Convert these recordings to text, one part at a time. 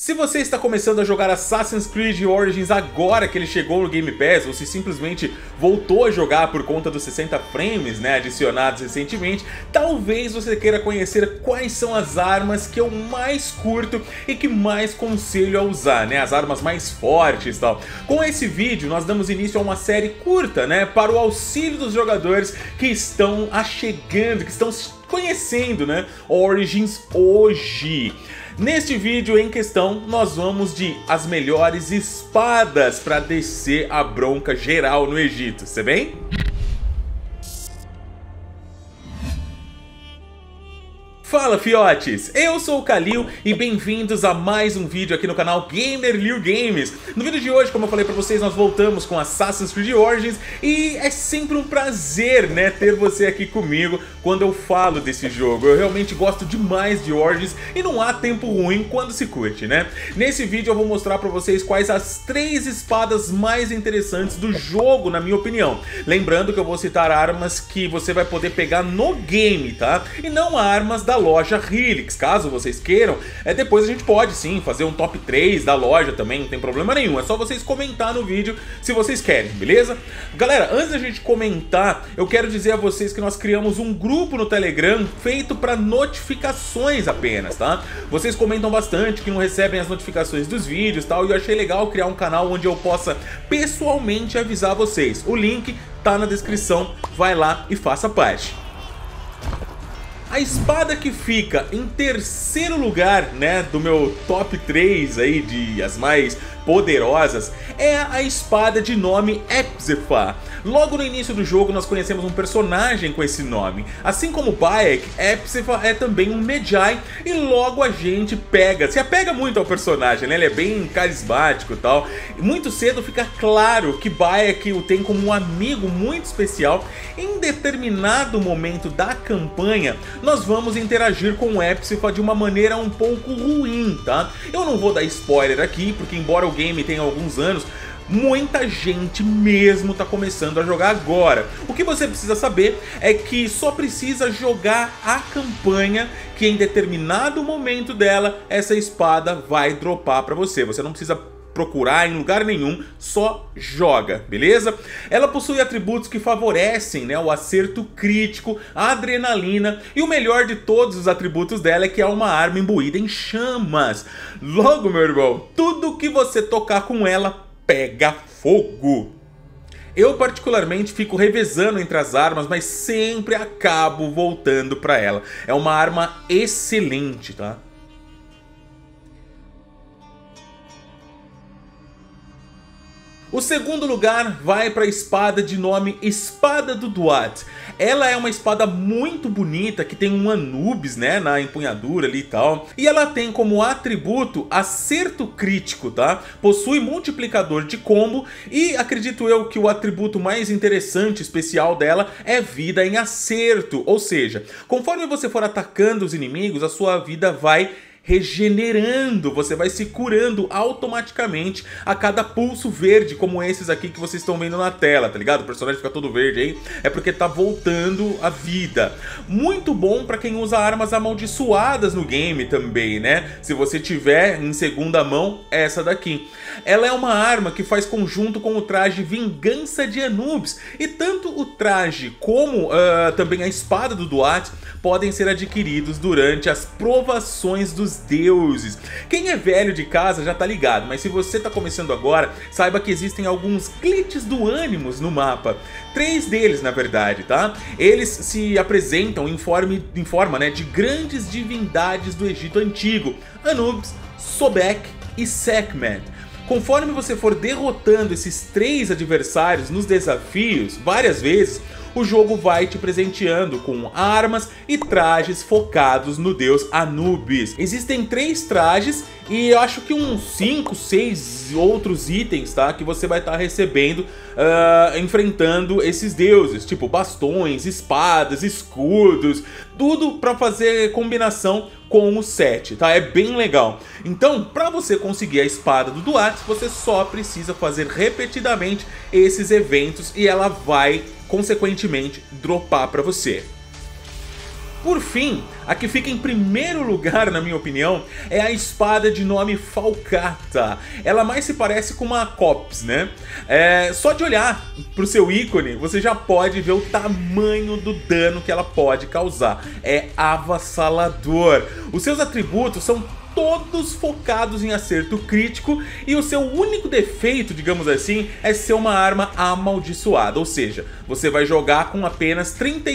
Se você está começando a jogar Assassin's Creed Origins agora que ele chegou no Game Pass, ou se simplesmente voltou a jogar por conta dos 60 frames, né, adicionados recentemente, talvez você queira conhecer quais são as armas que eu mais curto e que mais conselho a usar, né, as armas mais fortes e tal. Com esse vídeo nós damos início a uma série curta, né, para o auxílio dos jogadores que estão chegando, que estão conhecendo, né, Origins hoje. Neste vídeo em questão, nós vamos de as melhores espadas para descer a bronca geral no Egito, cê bem? Fala fiotes, eu sou o Kalil e bem-vindos a mais um vídeo aqui no canal Gamer Games. No vídeo de hoje, como eu falei pra vocês, nós voltamos com Assassin's Creed Origins e é sempre um prazer, né, ter você aqui comigo quando eu falo desse jogo. Eu realmente gosto demais de Origins e não há tempo ruim quando se curte, né? Nesse vídeo eu vou mostrar pra vocês quais as 3 espadas mais interessantes do jogo, na minha opinião. Lembrando que eu vou citar armas que você vai poder pegar no game, tá? E não armas da loja Helix, caso vocês queiram. Depois a gente pode sim fazer um top 3 da loja também, não tem problema nenhum. É só vocês comentar no vídeo se vocês querem, beleza? Galera, antes da gente comentar, eu quero dizer a vocês que nós criamos um grupo no Telegram feito para notificações apenas, tá? Vocês comentam bastante que não recebem as notificações dos vídeos e tal, e eu achei legal criar um canal onde eu possa pessoalmente avisar vocês. O link tá na descrição, vai lá e faça parte. A espada que fica em terceiro lugar, né, do meu top 3 aí de as mais poderosas é a espada de nome Epsifa. Logo no início do jogo nós conhecemos um personagem com esse nome. Assim como Bayek, Epsifa é também um Medjay e logo a gente se apega muito ao personagem, né? Ele é bem carismático e tal. E muito cedo fica claro que Bayek o tem como um amigo muito especial. Em determinado momento da campanha nós vamos interagir com o Epsifa de uma maneira um pouco ruim, tá? Eu não vou dar spoiler aqui, porque embora o game tenha alguns anos, muita gente mesmo tá começando a jogar agora. O que você precisa saber é que só precisa jogar a campanha, que em determinado momento dela, essa espada vai dropar pra você. Você não precisa procurar em lugar nenhum, só joga, beleza? Ela possui atributos que favorecem, né, o acerto crítico, a adrenalina e o melhor de todos os atributos dela é que é uma arma imbuída em chamas. Logo, meu irmão, tudo que você tocar com ela pega fogo. Eu particularmente fico revezando entre as armas, mas sempre acabo voltando para ela. É uma arma excelente, tá? O segundo lugar vai para a espada de nome Espada do Duat. Ela é uma espada muito bonita, que tem um Anubis, né, na empunhadura ali e tal. E ela tem como atributo acerto crítico, tá? Possui multiplicador de combo e acredito eu que o atributo mais interessante, especial dela é vida em acerto. Ou seja, conforme você for atacando os inimigos, a sua vida vai regenerando, você vai se curando automaticamente a cada pulso verde, como esses aqui que vocês estão vendo na tela, tá ligado? O personagem fica todo verde aí, é porque tá voltando a vida. Muito bom pra quem usa armas amaldiçoadas no game também, né? Se você tiver em segunda mão, essa daqui. Ela é uma arma que faz conjunto com o traje Vingança de Anubis, e tanto o traje como também a espada do Duat podem ser adquiridos durante as provações dos deuses. Quem é velho de casa já tá ligado, mas se você tá começando agora, saiba que existem alguns glitches do Animus no mapa. 3 deles, na verdade, tá? Eles se apresentam em forma, né, de grandes divindades do Egito Antigo: Anubis, Sobek e Sekhmet. Conforme você for derrotando esses 3 adversários nos desafios várias vezes, o jogo vai te presenteando com armas e trajes focados no deus Anubis. Existem 3 trajes e eu acho que uns 5, 6 outros itens, tá, que você vai estar recebendo enfrentando esses deuses, tipo bastões, espadas, escudos, tudo para fazer combinação com o set, tá? É bem legal. Então, para você conseguir a espada do Duat, você só precisa fazer repetidamente esses eventos e ela vai consequentemente dropar para você. Por fim, a que fica em primeiro lugar, na minha opinião, é a espada de nome Falcata. Ela mais se parece com uma Cops, né? Só de olhar pro seu ícone, você já pode ver o tamanho do dano que ela pode causar. É avassalador. Os seus atributos são todos focados em acerto crítico e o seu único defeito, digamos assim, é ser uma arma amaldiçoada, ou seja, você vai jogar com apenas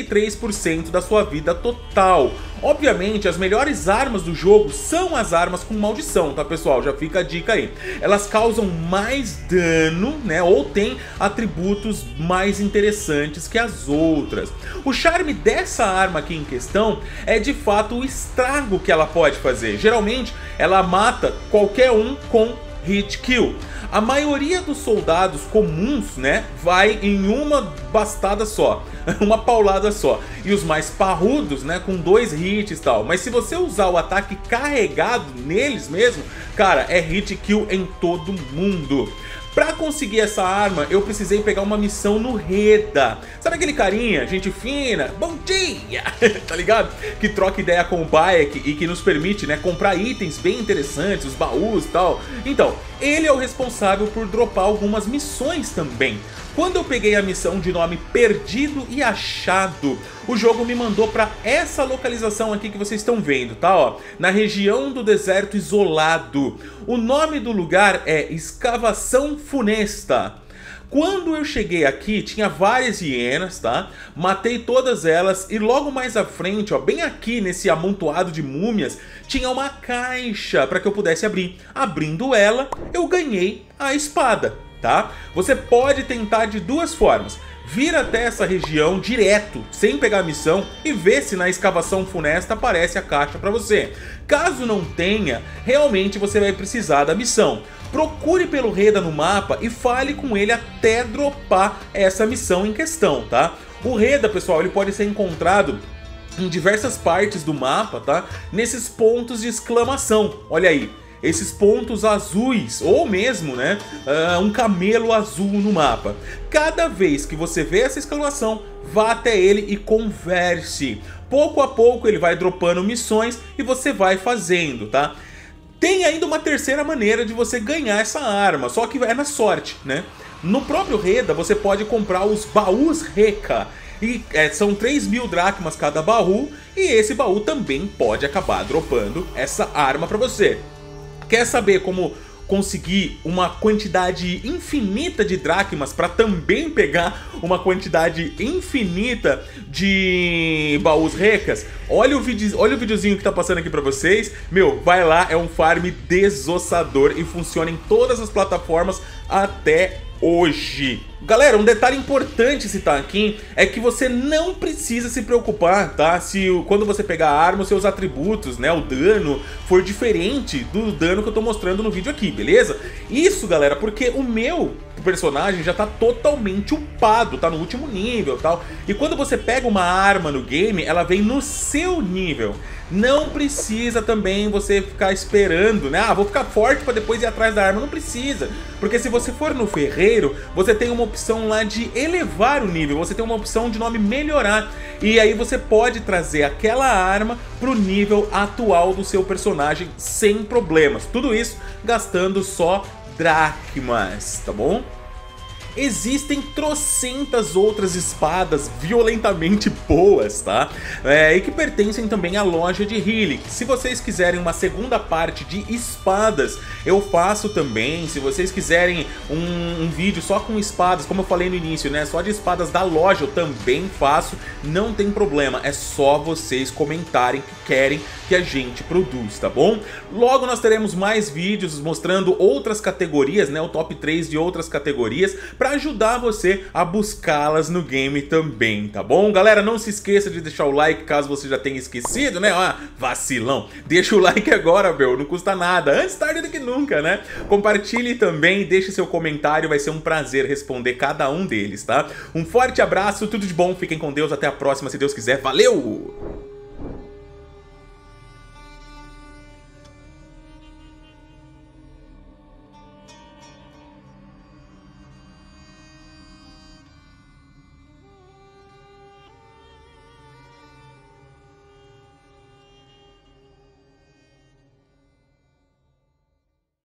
33% da sua vida total. Obviamente, as melhores armas do jogo são as armas com maldição, tá pessoal? Já fica a dica aí. Elas causam mais dano, né? Ou tem atributos mais interessantes que as outras. O charme dessa arma aqui em questão é de fato o estrago que ela pode fazer. Geralmente, ela mata qualquer um com hit kill. A maioria dos soldados comuns, né, vai em uma bastada só, uma paulada só. E os mais parrudos, né, com 2 hits e tal. Mas se você usar o ataque carregado neles mesmo, cara, é hit kill em todo mundo. Pra conseguir essa arma, eu precisei pegar uma missão no Reda. Sabe aquele carinha, gente fina, bom dia, tá ligado? Que troca ideia com o Bayek e que nos permite, né, comprar itens bem interessantes, os baús e tal. Então, ele é o responsável por dropar algumas missões também. Quando eu peguei a missão de nome Perdido e Achado, o jogo me mandou para essa localização aqui que vocês estão vendo, tá? Ó, na região do deserto isolado. O nome do lugar é Escavação Funesta. Quando eu cheguei aqui, tinha várias hienas, tá? Matei todas elas e logo mais à frente, ó, bem aqui nesse amontoado de múmias, tinha uma caixa para que eu pudesse abrir. Abrindo ela, eu ganhei a espada, tá? Você pode tentar de duas formas. Vir até essa região direto, sem pegar a missão, e ver se na escavação funesta aparece a caixa para você. Caso não tenha, realmente você vai precisar da missão. Procure pelo Reda no mapa e fale com ele até dropar essa missão em questão, tá? O Reda, pessoal, ele pode ser encontrado em diversas partes do mapa, tá? Nesses pontos de exclamação, olha aí. Esses pontos azuis, ou mesmo, né, um camelo azul no mapa. Cada vez que você vê essa exclamação, vá até ele e converse. Pouco a pouco ele vai dropando missões e você vai fazendo, tá? Tem ainda uma terceira maneira de você ganhar essa arma, só que é na sorte, né? No próprio Reda você pode comprar os baús Reka. E são 3.000 dracmas cada baú, e esse baú também pode acabar dropando essa arma pra você. Quer saber como conseguir uma quantidade infinita de dracmas para também pegar uma quantidade infinita de baús recas? Olha o videozinho que tá passando aqui para vocês. Meu, vai lá, é um farm desossador e funciona em todas as plataformas até hoje. Galera, um detalhe importante citar aqui é que você não precisa se preocupar, tá? Se quando você pegar a arma, os seus atributos, né, o dano, for diferente do dano que eu tô mostrando no vídeo aqui, beleza? Isso, galera, porque o meu personagem já tá totalmente upado, tá no último nível e tal. E quando você pega uma arma no game, ela vem no seu nível. Não precisa também você ficar esperando, né? Ah, vou ficar forte pra depois ir atrás da arma. Não precisa, porque se você for no ferreiro, você tem uma opção lá de elevar o nível. Você tem uma opção de nome melhorar. E aí você pode trazer aquela arma pro nível atual do seu personagem sem problemas. Tudo isso gastando só dracmas, tá bom? Existem trocentas outras espadas violentamente boas, tá? E que pertencem também à loja de Hylic. Se vocês quiserem uma segunda parte de espadas, eu faço também. Se vocês quiserem um vídeo só com espadas, como eu falei no início, né? Só de espadas da loja, eu também faço. Não tem problema, é só vocês comentarem que querem que a gente produz, tá bom? Logo nós teremos mais vídeos mostrando outras categorias, né? O top 3 de outras categorias, para ajudar você a buscá-las no game também, tá bom? Galera, não se esqueça de deixar o like caso você já tenha esquecido, né? Ah, vacilão! Deixa o like agora, meu, não custa nada. Antes tarde do que nunca, né? Compartilhe também, deixe seu comentário, vai ser um prazer responder cada um deles, tá? Um forte abraço, tudo de bom, fiquem com Deus, até a próxima, se Deus quiser. Valeu!